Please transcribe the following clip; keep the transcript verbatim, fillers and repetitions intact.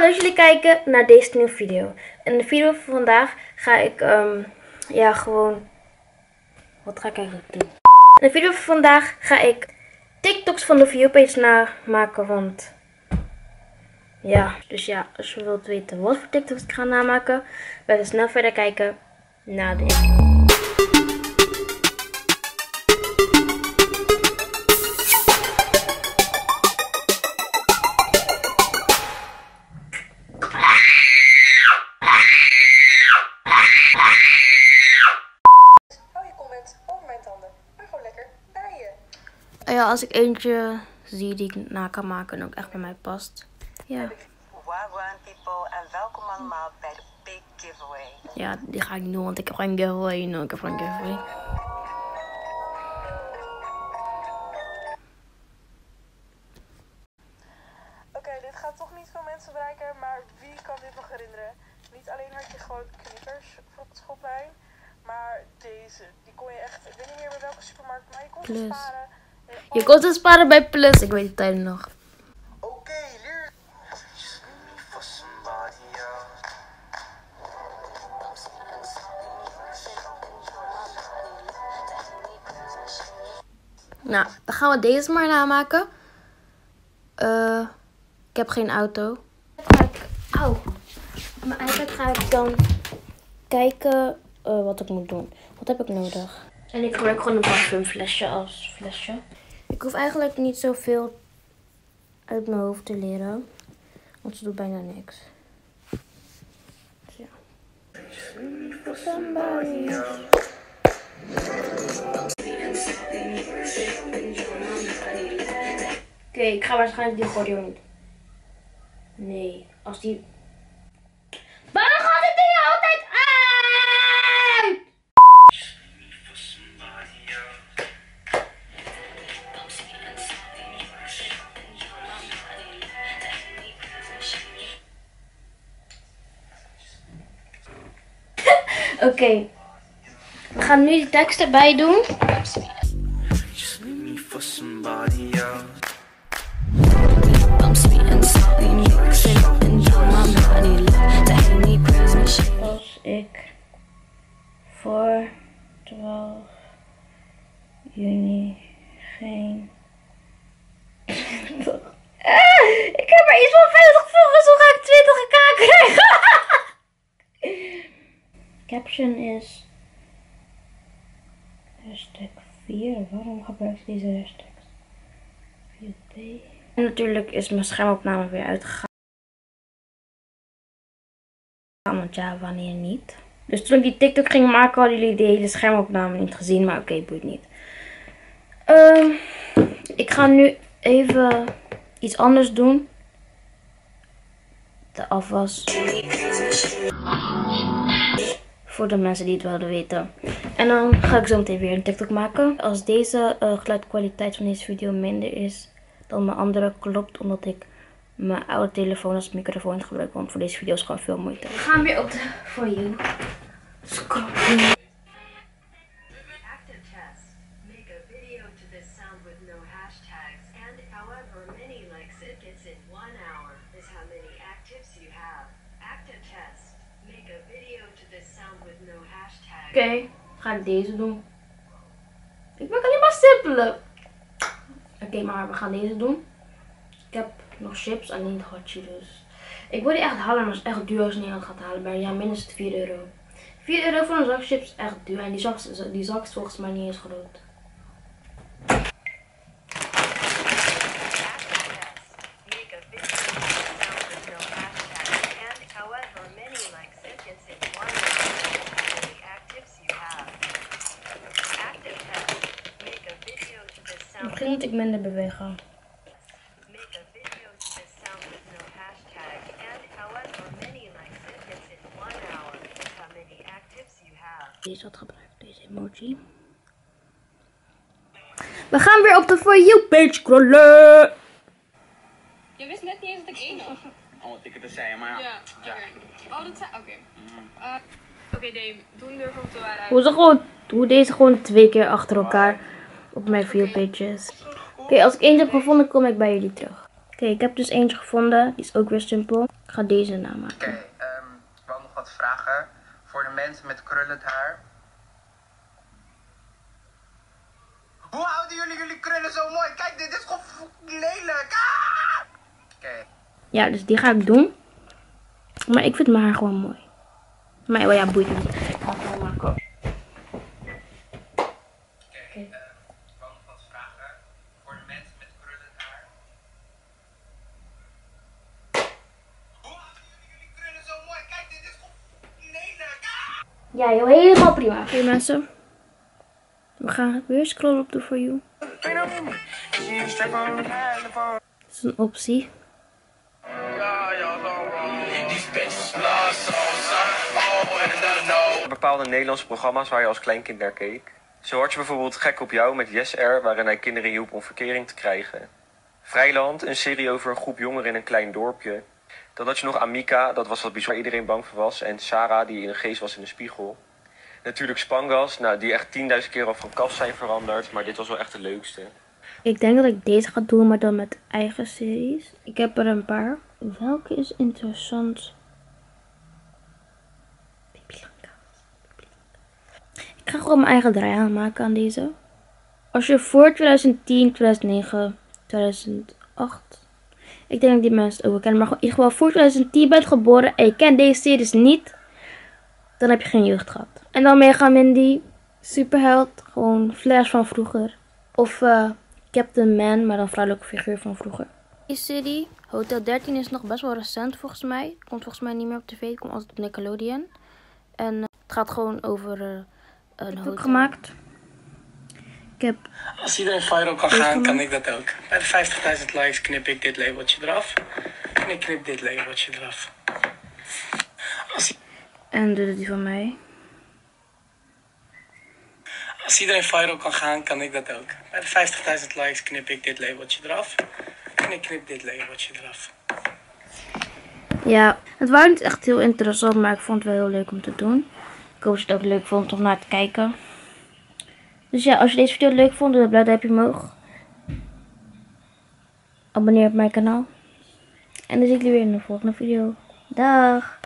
dat jullie kijken naar deze nieuwe video. In de video van vandaag ga ik, um, ja gewoon, wat ga ik eigenlijk doen? In de video van vandaag ga ik TikToks van de viewpage namaken, want ja, dus ja, als je wilt weten wat voor TikToks ik ga namaken, we gaan snel verder kijken naar de intro. Ja, als ik eentje zie die ik na kan maken en ook echt bij mij past. Ja. Wagwan people en welkom allemaal bij de Big Giveaway. Ja, die ga ik niet doen, want ik heb geen giveaway. No, ik heb geen giveaway. Oké, okay, dit gaat toch niet veel mensen bereiken, maar wie kan dit nog herinneren? Niet alleen had je gewoon knikkers voor op het schoolplein, maar deze. Die kon je echt, ik weet niet meer bij welke supermarkt, maar je kon ze sparen. Je kon ze sparen bij Plus, ik weet de tijden nog. Oké, okay, leer. Nou, dan gaan we deze maar namaken. Uh, ik heb geen auto. Ga ik, au. Op mijn iPad ga ik dan kijken uh, wat ik moet doen. Wat heb ik nodig? En ik gebruik gewoon een parfumflesje als flesje. Ik hoef eigenlijk niet zoveel uit mijn hoofd te leren. Want ze doet bijna niks. Dus ja. Oké, okay, ik ga waarschijnlijk die accordeon doen. Nee, als die... Waarom gaat het er altijd uit? Oké, okay. We gaan nu die tekst erbij doen. Als ik voor twaalf juni geen... ah, ik heb maar iets van vijftig volgers, hoe ga ik twintig k krijgen? Caption is hashtag vier. Waarom gebruik ik deze hashtags? vier p. En natuurlijk is mijn schermopname weer uitgegaan. Want ja, wanneer niet? Dus toen ik die TikTok ging maken, hadden jullie de hele schermopname niet gezien. Maar oké, okay, boeit niet. Uh, ik ga nu even iets anders doen. De afwas. Voor de mensen die het wilden weten. En dan ga ik zo meteen weer een TikTok maken. Als deze uh, geluidkwaliteit van deze video minder is dan mijn andere, klopt omdat ik mijn oude telefoon als microfoon gebruik. Want voor deze video is gewoon veel moeite. We gaan weer op de For You. Scroll. Oké, okay, ga ik deze doen. Ik maak alleen maar simpele. Oké, okay, maar we gaan deze doen. Ik heb nog chips, alleen niet hot Cheetos. Ik wil die echt halen, maar het is echt duur als je Nederland gaat halen. Maar ja, minstens vier euro. vier euro voor een zak chips is echt duur. En die zak, die zak is volgens mij niet eens groot. Misschien moet ik minder bewegen. Deze had gebruikt, deze emoji. We gaan weer op de For You page scrollen. Je wist net niet eens dat ik één had. Oh, wat ik het te zeggen, maar ja. Ja, oké. Okay. Oh, dat zei... Oké. Okay. Uh, Oké, okay, Dave. Toen durf ik te waren. Hoe, ze gewoon, hoe deze gewoon twee keer achter elkaar op mijn For You pages. Oké, okay, als ik eentje heb gevonden, kom ik bij jullie terug. okay, ik heb dus eentje gevonden. Die is ook weer simpel. Ik ga deze namaken. Oké, okay, um, ik wil nog wat vragen. Voor de mensen met krullend haar. Hoe houden jullie jullie krullen zo mooi? Kijk, dit is gewoon lelijk. Ah! Oké. Okay. Ja, dus die ga ik doen. Maar ik vind mijn haar gewoon mooi. Maar ja, boeit niet. Ik ga het gewoon maken. Oké, okay, uh, ik wil nog wat vragen. Voor de mensen met krullend haar. Hoe houden jullie jullie krullen zo mooi? Kijk, dit is gewoon lelijk. Ah! Ja, joh, helemaal prima. Oké, okay, mensen. We gaan weer scrollen op de For You. Dat is een optie. Bepaalde Nederlandse programma's waar je als kleinkind naar keek. Zo had je bijvoorbeeld Gek op jou met Yes R, waarin hij kinderen hielp om verkering te krijgen. Vrijland, een serie over een groep jongeren in een klein dorpje. Dan had je nog Amika, dat was wat bijzonder waar iedereen bang voor was. En Sarah, die in een geest was in de spiegel. Natuurlijk Spangas, nou, die echt tienduizend keer al van kast zijn veranderd. Maar dit was wel echt de leukste. Ik denk dat ik deze ga doen, maar dan met eigen series. Ik heb er een paar. Welke is interessant? Ik ga gewoon mijn eigen draai aanmaken aan deze. Als je voor twintig tien, twintig negen, tweeduizend acht... Ik denk dat ik die mensen ook wel ken. Maar in ieder geval voor twintig tien bent geboren en je kent deze series niet. Dan heb je geen jeugd gehad. En dan Mega Mindy. Superheld. Gewoon Flash van vroeger. Of uh, Captain Man. Maar dan vrouwelijke figuur van vroeger. Die serie. Hotel dertien is nog best wel recent volgens mij. Komt volgens mij niet meer op tv. Het komt altijd op Nickelodeon. En uh, het gaat gewoon over uh, een hotel. Gemaakt. Ik heb... Als iedereen viral kan gaan, kan ik dat ook. Bij de vijftigduizend likes knip ik dit labeltje eraf. En ik knip dit labeltje eraf. Als... En dit is die van mij. Als iedereen viral kan gaan, kan ik dat ook. Bij de vijftigduizend likes knip ik dit labeltje eraf. En ik knip dit labeltje eraf. Ja, het was niet echt heel interessant, maar ik vond het wel heel leuk om te doen. Ik hoop dat je het ook leuk vond om naar te kijken. Dus ja, als je deze video leuk vond, doe een blauw duimpje omhoog. Abonneer op mijn kanaal. En dan zie ik jullie weer in de volgende video. Dag!